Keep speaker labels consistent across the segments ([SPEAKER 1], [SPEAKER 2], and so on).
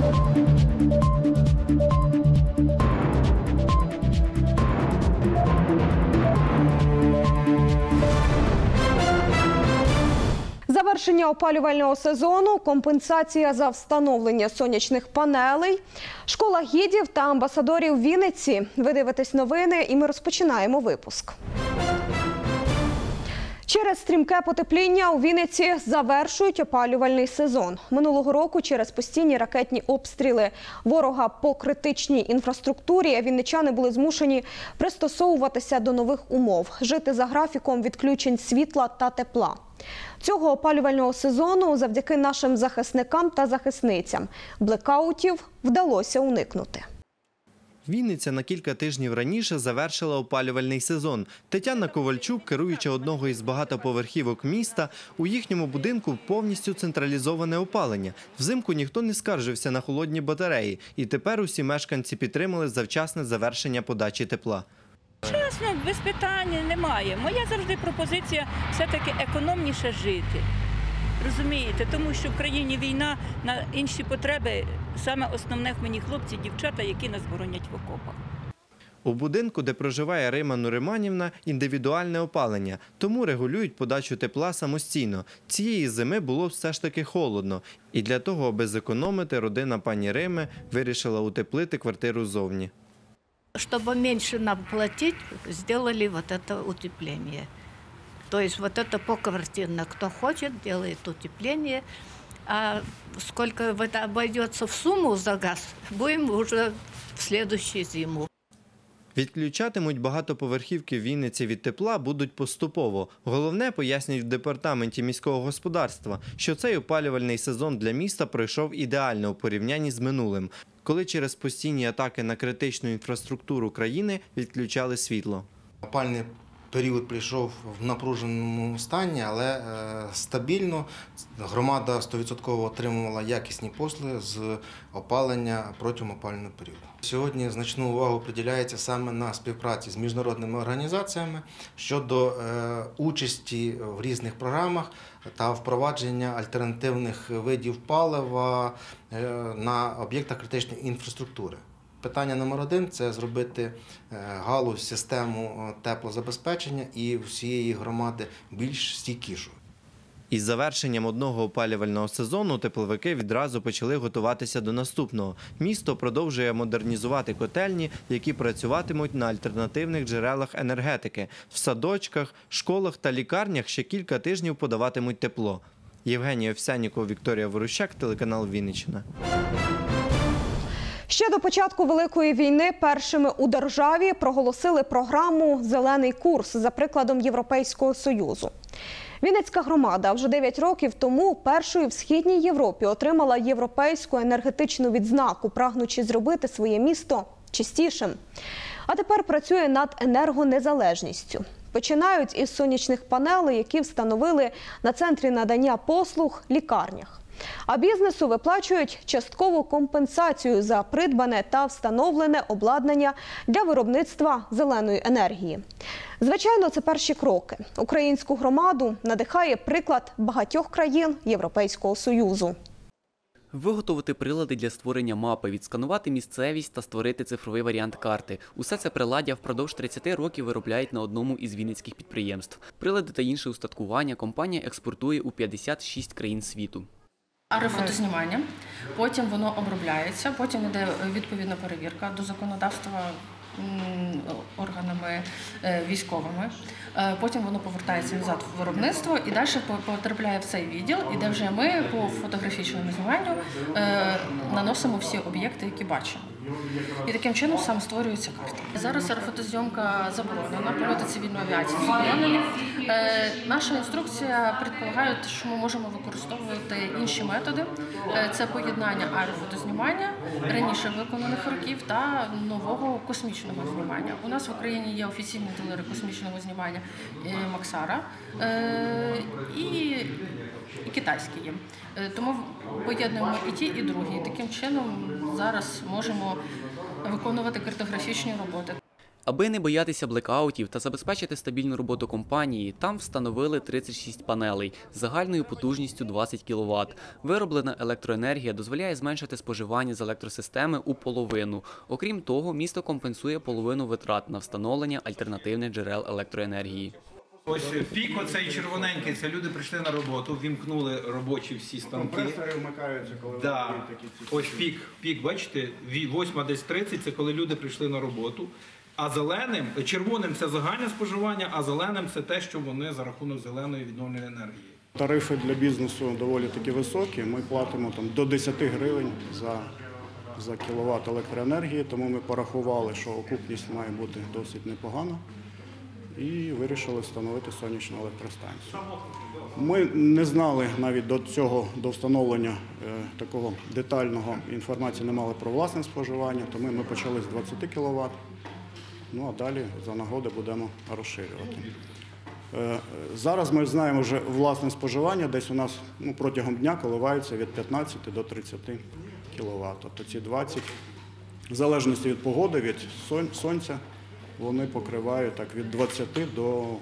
[SPEAKER 1] Завершення опалювального сезону, компенсація за встановлення сонячних панелей, школа гідів та амбасадорів Вінниці. Ви дивитесь новини і ми розпочинаємо випуск. Через стрімке потепління у Вінниці завершують опалювальний сезон. Минулого року через постійні ракетні обстріли ворога по критичній інфраструктурі вінничани були змушені пристосовуватися до нових умов, жити за графіком відключень світла та тепла. Цього опалювального сезону завдяки нашим захисникам та захисницям блекаутів вдалося уникнути.
[SPEAKER 2] Вінниця на кілька тижнів раніше завершила опалювальний сезон. Тетяна Ковальчук, керуюча одного із багатоповерхівок міста, у їхньому будинку повністю централізоване опалення. Взимку ніхто не скаржився на холодні батареї, і тепер усі мешканці підтримали завчасне завершення подачі тепла.
[SPEAKER 3] Чесно, без питань немає. Моя завжди пропозиція все-таки економніше жити. Розумієте, тому що в країні війна, на інші потреби, саме основне в мені хлопці, дівчата, які нас боронять в окопах.
[SPEAKER 2] У будинку, де проживає Рима Нуриманівна, індивідуальне опалення, тому регулюють подачу тепла самостійно. Цієї зими було все ж таки холодно. І для того, аби зекономити, родина пані Рими вирішила утеплити квартиру ззовні.
[SPEAKER 4] Чтобы меньше нам платить, сделали вот это утепление. То есть вот это поквартирно. Кто хочет, делает утепление. А сколько это обойдется в сумму за газ, будем уже в следующую зиму.
[SPEAKER 2] Відключатимуть багатоповерхівки Вінниці від тепла будуть поступово. Головне, пояснюють в департаменті міського господарства, що цей опалювальний сезон для міста пройшов ідеально у порівнянні з минулим, коли через постійні атаки на критичну інфраструктуру країни відключали світло.
[SPEAKER 5] Опалювальний період прийшов в напруженому стані, але стабільно. Громада 100% отримувала якісні послуги з опалення протягом опалювального періоду. Сьогодні значну увагу приділяється саме на співпраці з міжнародними організаціями щодо участі в різних програмах та впровадження альтернативних видів палива на об'єктах критичної інфраструктури. Питання номер один – це зробити галузь, систему теплозабезпечення і всієї громади більш стійкішою.
[SPEAKER 2] Із завершенням одного опалювального сезону тепловики відразу почали готуватися до наступного. Місто продовжує модернізувати котельні, які працюватимуть на альтернативних джерелах енергетики. В садочках, школах та лікарнях ще кілька тижнів подаватимуть тепло. Євгенія Овсяннікова, Вікторія Ворущак, телеканал Вінниччина.
[SPEAKER 1] Ще до початку Великої війни першими у державі проголосили програму «Зелений курс» за прикладом Європейського Союзу. Вінницька громада вже 9 років тому першою в Східній Європі отримала європейську енергетичну відзнаку, прагнучи зробити своє місто чистішим. А тепер працює над енергонезалежністю. Починають із сонячних панелей, які встановили на центрі надання послуг – лікарнях. А бізнесу виплачують часткову компенсацію за придбане та встановлене обладнання для виробництва зеленої енергії. Звичайно, це перші кроки. Українську громаду надихає приклад багатьох країн Європейського Союзу.
[SPEAKER 6] Виготовити прилади для створення мапи, відсканувати місцевість та створити цифровий варіант карти. Усе це приладдя впродовж 30 років виробляють на одному із вінницьких підприємств. Прилади та інше устаткування компанія експортує у 56 країн світу.
[SPEAKER 7] Аерофотознімання, потім воно обробляється, потім йде відповідна перевірка до законодавства органами військовими, потім воно повертається назад в виробництво і далі потрапляє в цей відділ, і де вже ми по фотографічному зніманню наносимо всі об'єкти, які бачимо. І таким чином сам створюється карта. Зараз аерофотозйомка заборонена, польоти цивільної авіації заборонені. Наша інструкція предполагає, що ми можемо використовувати інші методи. Це поєднання аерофотознімання раніше виконаних років та нового космічного знімання. У нас в Україні є офіційні дилери космічного знімання Максара і китайські є. Тому поєднуємо і ті, і другі. Таким чином зараз можемо виконувати картографічні роботи.
[SPEAKER 6] Аби не боятися блекаутів та забезпечити стабільну роботу компанії, там встановили 36 панелей з загальною потужністю 20 кВт. Вироблена електроенергія дозволяє зменшити споживання з електросистеми у половину. Окрім того, місто компенсує половину витрат на встановлення альтернативних джерел електроенергії.
[SPEAKER 8] Ось пік оцей червоненький, це люди прийшли на роботу, вімкнули робочі всі станки.
[SPEAKER 9] Компресори вмикаються, коли
[SPEAKER 8] да.
[SPEAKER 9] такі ці.
[SPEAKER 8] Ось пік, бачите, 8 десь 30 – це коли люди прийшли на роботу. А червоним – це загальне споживання, а зеленим – це те, що вони за рахунок зеленої відновлювальної енергії.
[SPEAKER 9] Тарифи для бізнесу доволі таки високі. Ми платимо до 10 гривень за кіловат електроенергії, тому ми порахували, що окупність має бути досить непогана. І вирішили встановити сонячну електростанцію. Ми не знали навіть до встановлення такого детального інформації, не мали про власне споживання, тому ми почали з 20 кВт, ну а далі за нагоди будемо розширювати. Зараз ми знаємо вже власне споживання, десь у нас протягом дня коливається від 15 до 30 кВт. Тобто ці 20, в залежності від погоди, від сонця, вони покривають від 20 до 80-90%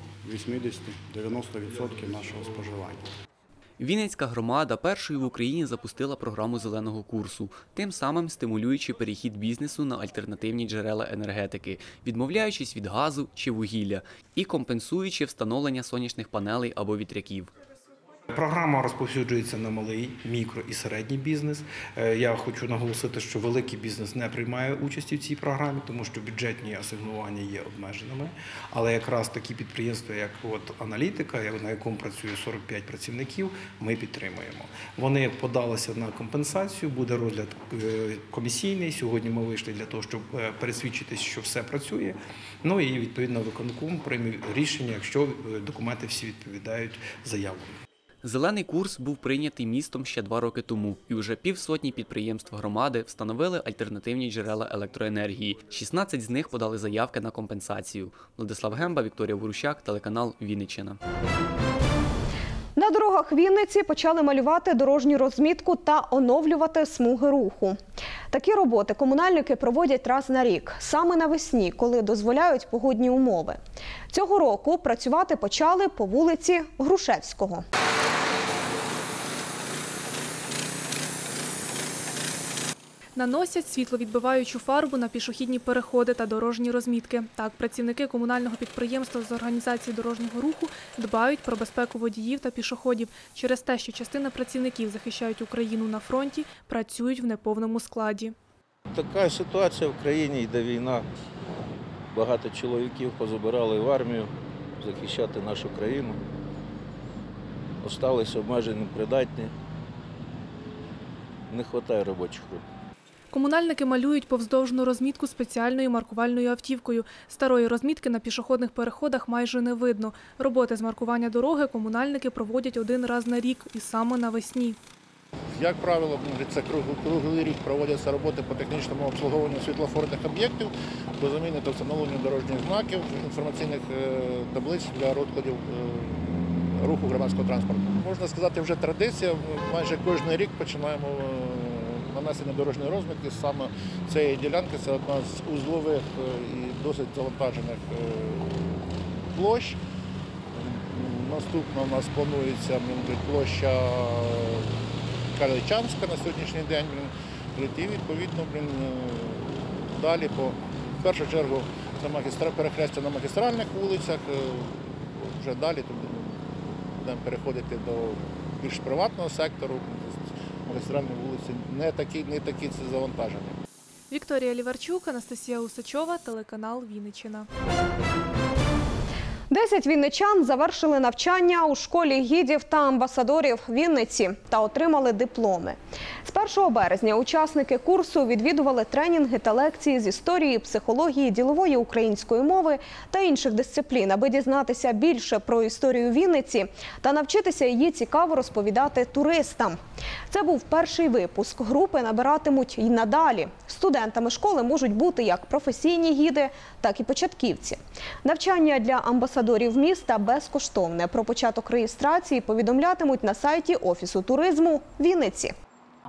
[SPEAKER 9] нашого споживання.
[SPEAKER 6] Вінницька громада першою в Україні запустила програму зеленого курсу, тим самим стимулюючи перехід бізнесу на альтернативні джерела енергетики, відмовляючись від газу чи вугілля і компенсуючи встановлення сонячних панелей або вітряків.
[SPEAKER 8] Програма розповсюджується на малий, мікро і середній бізнес. Я хочу наголосити, що великий бізнес не приймає участі в цій програмі, тому що бюджетні асигнування є обмеженими. Але якраз такі підприємства, як аналітика, на якому працює 45 працівників, ми підтримуємо. Вони подалися на компенсацію, буде розгляд комісійний. Сьогодні ми вийшли для того, щоб пересвідчитися, що все працює. Ну і відповідно виконком прийме рішення, якщо документи всі відповідають заявленню.
[SPEAKER 6] Зелений курс був прийнятий містом ще 2 роки тому, і вже півсотні підприємств громади встановили альтернативні джерела електроенергії. 16 з них подали заявки на компенсацію. Владислав Гемба, Вікторія Ворущак, телеканал Вінниччина.
[SPEAKER 1] На дорогах Вінниці почали малювати дорожню розмітку та оновлювати смуги руху. Такі роботи комунальники проводять раз на рік, саме навесні, коли дозволяють погодні умови. Цього року працювати почали по вулиці Грушевського.
[SPEAKER 10] Наносять світловідбиваючу фарбу на пішохідні переходи та дорожні розмітки. Так, працівники комунального підприємства з організації дорожнього руху дбають про безпеку водіїв та пішоходів. Через те, що частина працівників захищають Україну на фронті, працюють в неповному складі.
[SPEAKER 11] Така ситуація в країні, йде війна. Багато чоловіків позабирали в армію захищати нашу країну. Осталися обмежені, придатні. Не вистачає робочих рук.
[SPEAKER 10] Комунальники малюють повздовжну розмітку спеціальною маркувальною автівкою. Старої розмітки на пішохідних переходах майже не видно. Роботи з маркування дороги комунальники проводять 1 раз на рік і саме навесні.
[SPEAKER 12] Як правило, це круглий рік проводяться роботи по технічному обслуговуванню світлофорних об'єктів, по заміні та встановленню дорожніх знаків, інформаційних таблиць для розкладів руху громадського транспорту. Можна сказати, вже традиція. Майже кожен рік починаємо нанесення дорожньої розмітки. Саме цієї ділянки це одна з узлових і досить завантажених площ. Наступно у нас планується площа Каличанська на сьогоднішній день. І відповідно далі, в першу чергу, перехрестя на магістральних вулицях, вже далі будемо переходити до більш приватного сектору. Магістральні вулиці не такі це завантажені.
[SPEAKER 10] Вікторія Ліварчук, Анастасія Усачова, телеканал Вінниччина.
[SPEAKER 1] 10 вінничан завершили навчання у школі гідів та амбасадорів Вінниці та отримали дипломи. З 1 березня учасники курсу відвідували тренінги та лекції з історії, психології, ділової української мови та інших дисциплін, аби дізнатися більше про історію Вінниці та навчитися її цікаво розповідати туристам. Це був перший випуск. Групи набиратимуть і надалі. Студентами школи можуть бути як професійні гіди, так і початківці. Навчання для амбасадорів міста безкоштовне. Про початок реєстрації повідомлятимуть на сайті Офісу туризму Вінниці.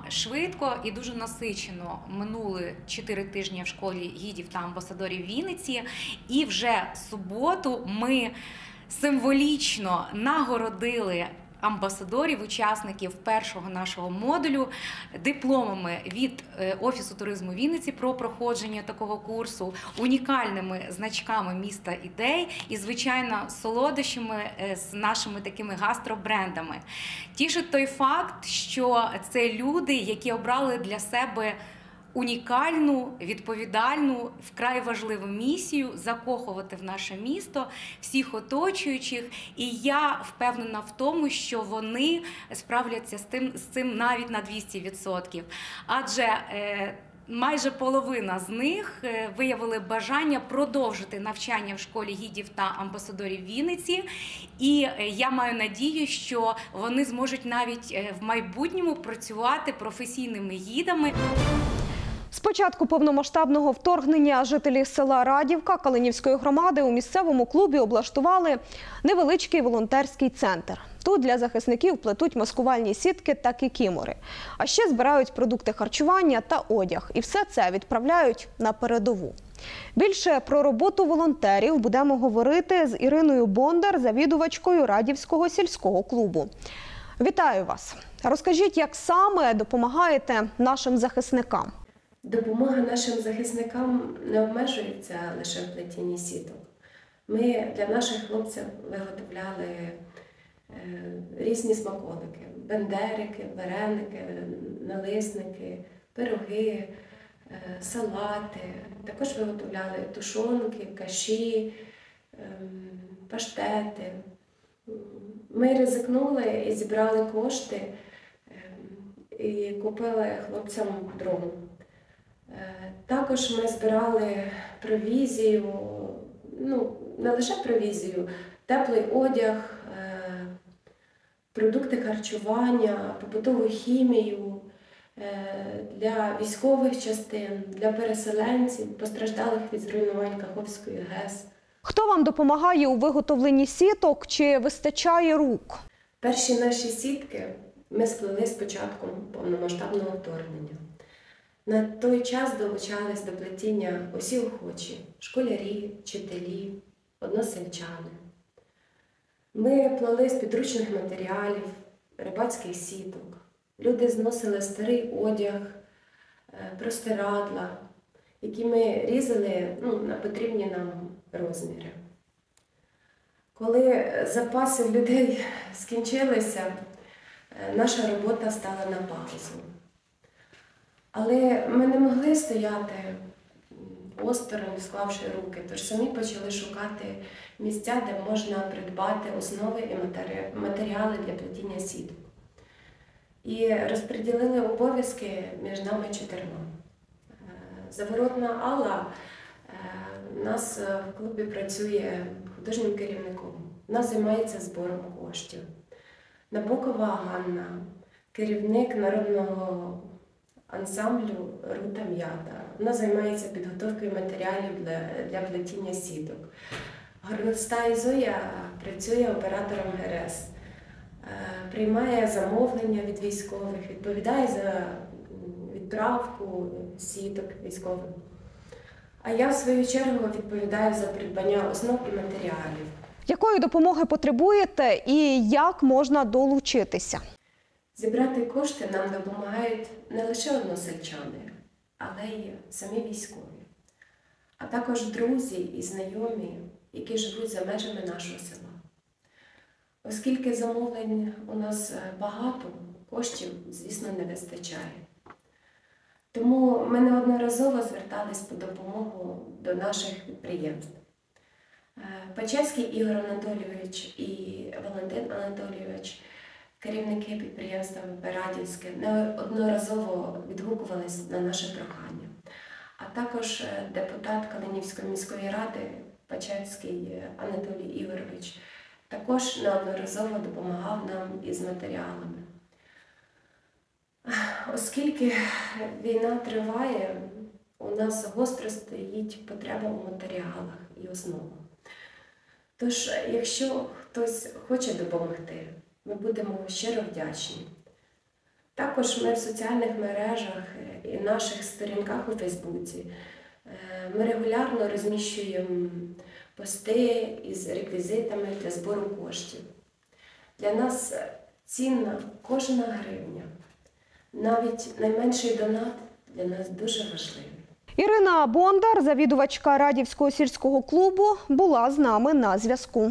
[SPEAKER 13] швидко і дуже насичено минули 4 тижні в школі гідів та амбасадорів Вінниці. І вже в суботу ми символічно нагородили амбасадорів, учасників першого нашого модулю дипломами від Офісу туризму Вінниці про проходження такого курсу, унікальними значками міста ідей і, звичайно, солодощами з нашими такими гастробрендами. Тішить той факт, що це люди, які обрали для себе унікальну, відповідальну, вкрай важливу місію закохувати в наше місто всіх оточуючих. І я впевнена в тому, що вони справляться з цим навіть на 200%. Адже майже половина з них виявили бажання продовжити навчання в школі гідів та амбасадорів Вінниці. І я маю надію, що вони зможуть навіть в майбутньому працювати професійними гідами.
[SPEAKER 1] З початку повномасштабного вторгнення жителі села Радівка Калинівської громади у місцевому клубі облаштували невеличкий волонтерський центр. Тут для захисників плетуть маскувальні сітки та кікімори. А ще збирають продукти харчування та одяг. І все це відправляють на передову. Більше про роботу волонтерів будемо говорити з Іриною Бондар, завідувачкою Радівського сільського клубу. Вітаю вас! Розкажіть, як саме допомагаєте нашим захисникам?
[SPEAKER 14] Допомога нашим захисникам не обмежується лише в плетінні сіток. Ми для наших хлопців виготовляли різні смаколики – бендерики, вареники, налисники, пироги, салати. Також виготовляли тушонки, каші, паштети. Ми ризикнули і зібрали кошти і купили хлопцям дрон. Також ми збирали провізію, не лише провізію, теплий одяг, продукти харчування, побутову хімію для військових частин, для переселенців, постраждалих від зруйнувань Каховської ГЕС.
[SPEAKER 1] Хто вам допомагає у виготовленні сіток, чи вистачає рук?
[SPEAKER 14] Перші наші сітки ми сплели з початком повномасштабного вторгнення. На той час долучались до плетіння усі охочі – школярі, вчителі, односельчани. Ми плели з підручних матеріалів, рибацьких сіток. Люди зносили старий одяг, простирадла, які ми різали на потрібні нам розміри. Коли запаси людей скінчилися, наша робота стала на паузу. Але ми не могли стояти осторонь, склавши руки, тож самі почали шукати місця, де можна придбати основи і матеріали для плетіння сіток. І розподілили обов'язки між нами 4. Заворотна Алла у нас в клубі працює художнім керівником. Вона займається збором коштів. Набокова Ганна, керівник народного ансамблю Рута М'ята. Вона займається підготовкою матеріалів для плетіння сіток. Горностай Зоя працює оператором ГРС, приймає замовлення від військових, відповідає за відправку сіток військовим. А я, в свою чергу, відповідаю за придбання основ і матеріалів.
[SPEAKER 1] Якої допомоги потребуєте і як можна долучитися?
[SPEAKER 14] Зібрати кошти нам допомагають не лише односельчани, але й самі військові, а також друзі і знайомі, які живуть за межами нашого села. Оскільки замовлень у нас багато, коштів, звісно, не вистачає. Тому ми неодноразово звертались по допомогу до наших підприємств. Пачевський Ігор Анатолійович і Валентин Анатолійович, керівники підприємства Радівське, неодноразово відгукувались на наше прохання. А також депутат Калинівської міської ради Пачевський Анатолій Ігорович також неодноразово допомагав нам із матеріалами. Оскільки війна триває, у нас гостро стоїть потреба у матеріалах і основах. Тож, якщо хтось хоче допомогти, ми будемо щиро вдячні. Також ми в соціальних мережах і наших сторінках у Фейсбуці ми регулярно розміщуємо пости із реквізитами для збору коштів. Для нас цінна кожна гривня. Навіть найменший донат для нас дуже важливий.
[SPEAKER 1] Ірина Бондар, завідувачка Радівського сільського клубу, була з нами на зв'язку.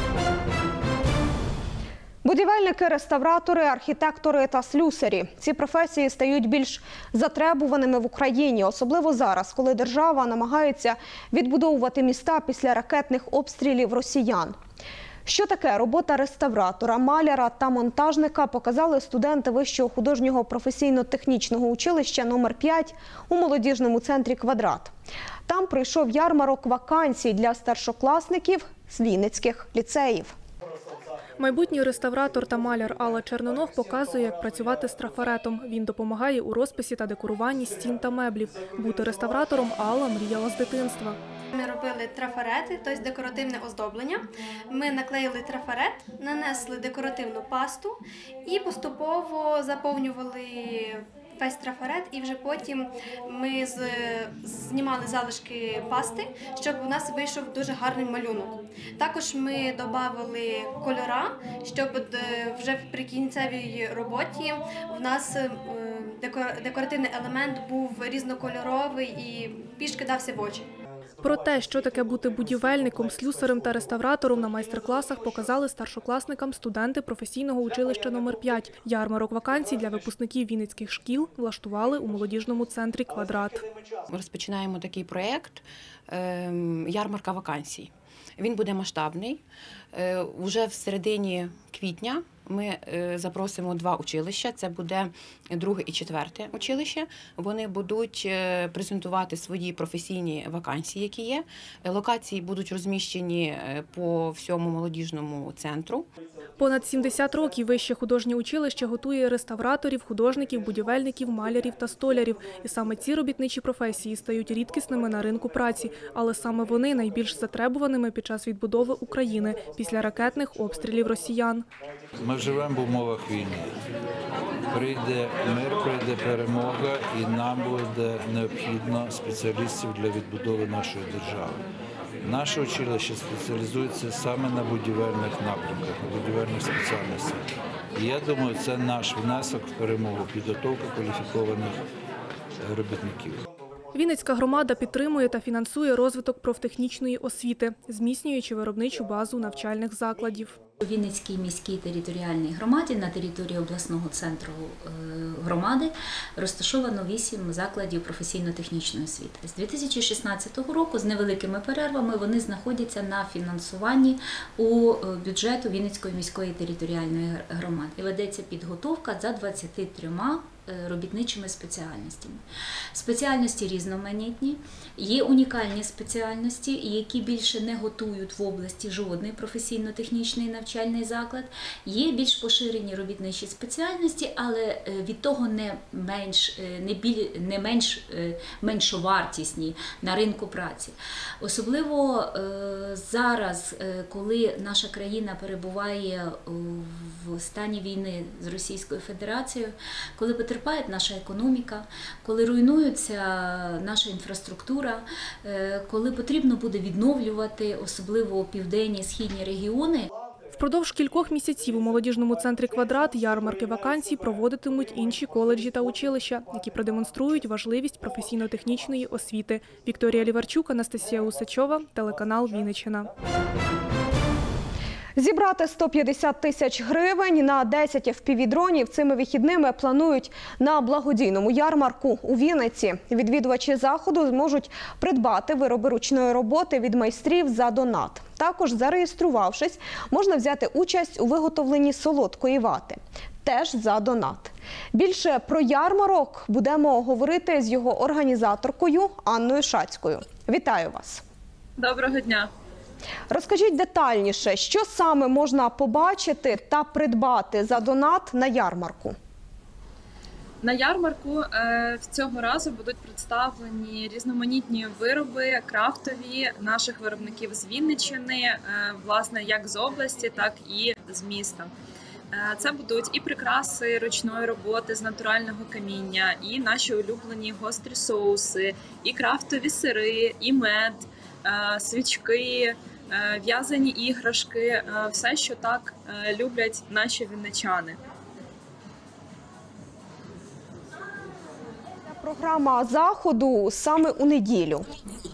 [SPEAKER 1] Будівельники, реставратори, архітектори та слюсарі – ці професії стають більш затребуваними в Україні, особливо зараз, коли держава намагається відбудовувати міста після ракетних обстрілів росіян. Що таке робота реставратора, маляра та монтажника, показали студенти Вищого художнього професійно-технічного училища номер 5 у молодіжному центрі «Квадрат». Там пройшов ярмарок вакансій для старшокласників з вінницьких ліцеїв.
[SPEAKER 10] Майбутній реставратор та маляр Алла Черноног показує, як працювати з трафаретом. Він допомагає у розписі та декоруванні стін та меблів. Бути реставратором Алла мріяла з дитинства.
[SPEAKER 15] Ми робили трафарети, тобто декоративне оздоблення. Ми наклеїли трафарет, нанесли декоративну пасту і поступово заповнювали весь трафарет, і вже потім ми знімали залишки пасти, щоб у нас вийшов дуже гарний малюнок. Також ми додали кольора, щоб вже при кінцевій роботі в нас декоративний елемент був різнокольоровий і більш кидався в очі.
[SPEAKER 10] Про те, що таке бути будівельником, слюсарем та реставратором, на майстер-класах показали старшокласникам студенти професійного училища номер 5. Ярмарок вакансій для випускників вінницьких шкіл влаштували у молодіжному центрі «Квадрат».
[SPEAKER 16] Розпочинаємо такий проєкт «Ярмарка вакансій». Він буде масштабний. Уже в середині квітня ми запросимо 2 училища, це буде 2 і 4 училище. Вони будуть презентувати свої професійні вакансії, які є. Локації будуть розміщені по всьому молодіжному центру.
[SPEAKER 10] Понад 70 років Вище художнє училище готує реставраторів, художників, будівельників, малярів та столярів. І саме ці робітничі професії стають рідкісними на ринку праці. Але саме вони найбільш затребуваними під час відбудови України після ракетних обстрілів росіян.
[SPEAKER 17] Ми живемо в умовах війни. Прийде мир, прийде перемога, і нам буде необхідно спеціалістів для відбудови нашої держави. Наше училище спеціалізується саме на будівельних напрямках, на будівельних спеціальностях. І я думаю, це наш внесок в перемогу, підготовка кваліфікованих робітників.
[SPEAKER 10] Вінницька громада підтримує та фінансує розвиток профтехнічної освіти, зміцнюючи виробничу базу навчальних закладів.
[SPEAKER 18] У Вінницькій міській територіальній громаді на території обласного центру громади розташовано 8 закладів професійно-технічної освіти. З 2016 року з невеликими перервами вони знаходяться на фінансуванні у бюджету Вінницької міської територіальної громади. І ведеться підготовка за 23 робітничими спеціальностями. Спеціальності різноманітні, є унікальні спеціальності, які більше не готують в області жодний професійно-технічний навчальний заклад. Є більш поширені робітничі спеціальності, але від того не меншовартісні на ринку праці. Особливо зараз, коли наша країна перебуває в стані війни з Російською Федерацією, коли потерпає наша економіка, коли руйнується наша інфраструктура, коли потрібно буде відновлювати, особливо південні і східні регіони.
[SPEAKER 10] Впродовж кількох місяців у молодіжному центрі «Квадрат» ярмарки вакансій проводитимуть інші коледжі та училища, які продемонструють важливість професійно-технічної освіти. Вікторія Ліварчук, Анастасія Усачова, телеканал «Вінниччина».
[SPEAKER 1] Зібрати 150 тисяч гривень на 10 FPV-дронів цими вихідними планують на благодійному ярмарку у Вінниці. Відвідувачі заходу зможуть придбати вироби ручної роботи від майстрів за донат. Також, зареєструвавшись, можна взяти участь у виготовленні солодкої вати. Теж за донат. Більше про ярмарок будемо говорити з його організаторкою Анною Шацькою. Вітаю вас!
[SPEAKER 19] Доброго дня!
[SPEAKER 1] Розкажіть детальніше, що саме можна побачити та придбати за донат на ярмарку?
[SPEAKER 19] На ярмарку цього разу будуть представлені різноманітні вироби, крафтові наших виробників з Вінниччини, власне, як з області, так і з міста. Це будуть і прикраси ручної роботи з натурального каміння, і наші улюблені гострі соуси, і крафтові сири, і мед, свічки, в'язані іграшки, все, що так люблять наші вінничани.
[SPEAKER 1] Програма заходу саме у неділю.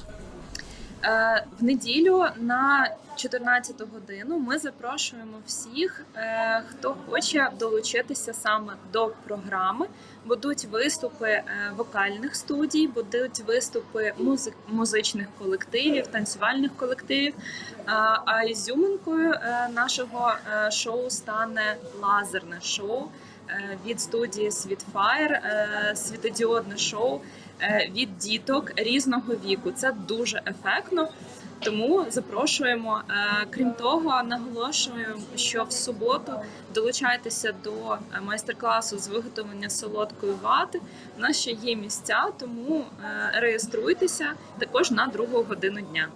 [SPEAKER 19] В неділю на 14 годину ми запрошуємо всіх, хто хоче долучитися саме до програми. Будуть виступи вокальних студій, будуть виступи музичних колективів, танцювальних колективів. А ізюминкою нашого шоу стане лазерне шоу від студії Світфаєр, світодіодне шоу від діток різного віку. Це дуже ефектно, тому запрошуємо. Крім того, наголошуємо, що в суботу долучайтеся до майстер-класу з виготовлення солодкої вати. У нас ще є місця, тому реєструйтеся також на 2 годину дня.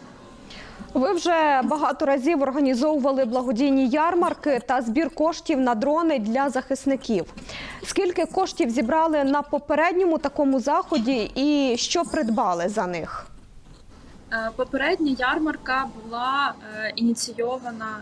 [SPEAKER 1] Ви вже багато разів організовували благодійні ярмарки та збір коштів на дрони для захисників. Скільки коштів зібрали на попередньому такому заході і що придбали за них?
[SPEAKER 19] Попередня ярмарка була ініційована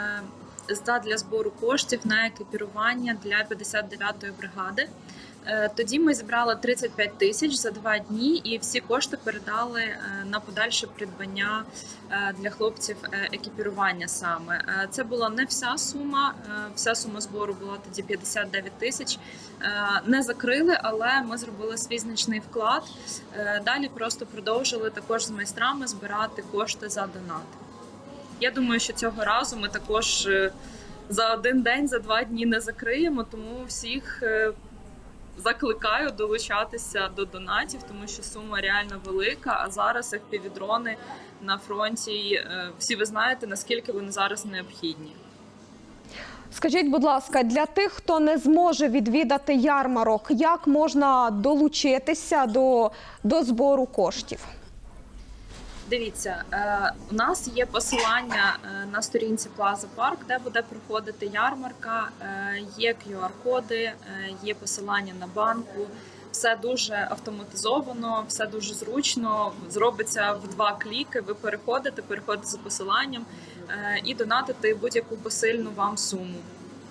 [SPEAKER 19] для збору коштів на екіпірування для 59-ї бригади. Тоді ми зібрали 35 тисяч за 2 дні і всі кошти передали на подальше придбання для хлопців екіпірування саме. Це була не вся сума збору була тоді 59 тисяч. Не закрили, але ми зробили свій значний вклад. Далі просто продовжили також з майстрами збирати кошти за донат. Я думаю, що цього разу ми також за 1 день, за 2 дні не закриємо, тому всіх закликаю долучатися до донатів, тому що сума реально велика, а зараз FPV-дрони на фронті, всі ви знаєте, наскільки вони зараз необхідні.
[SPEAKER 1] Скажіть, будь ласка, для тих, хто не зможе відвідати ярмарок, як можна долучитися до збору коштів?
[SPEAKER 19] Дивіться, у нас є посилання на сторінці Plaza Park, де буде проходити ярмарка, є QR-коди, є посилання на банку. Все дуже автоматизовано, все дуже зручно, зробиться в 2 кліки, ви переходите за посиланням і донатите будь-яку посильну вам суму.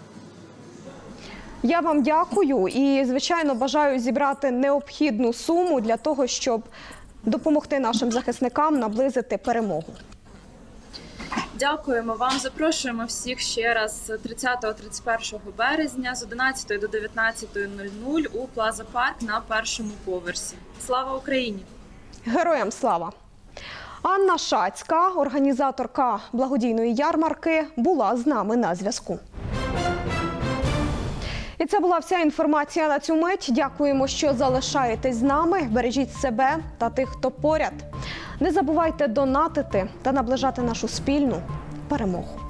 [SPEAKER 1] Я вам дякую і, звичайно, бажаю зібрати необхідну суму для того, щоб допомогти нашим захисникам наблизити перемогу.
[SPEAKER 19] Дякуємо вам. Запрошуємо всіх ще раз 30-31 березня з 11 до 19:00 у Plaza Park на 1-му поверсі. Слава Україні!
[SPEAKER 1] Героям слава! Анна Шацька, організаторка благодійної ярмарки, була з нами на зв'язку. І це була вся інформація на цю мить. Дякуємо, що залишаєтесь з нами. Бережіть себе та тих, хто поряд. Не забувайте донатити та наближати нашу спільну перемогу.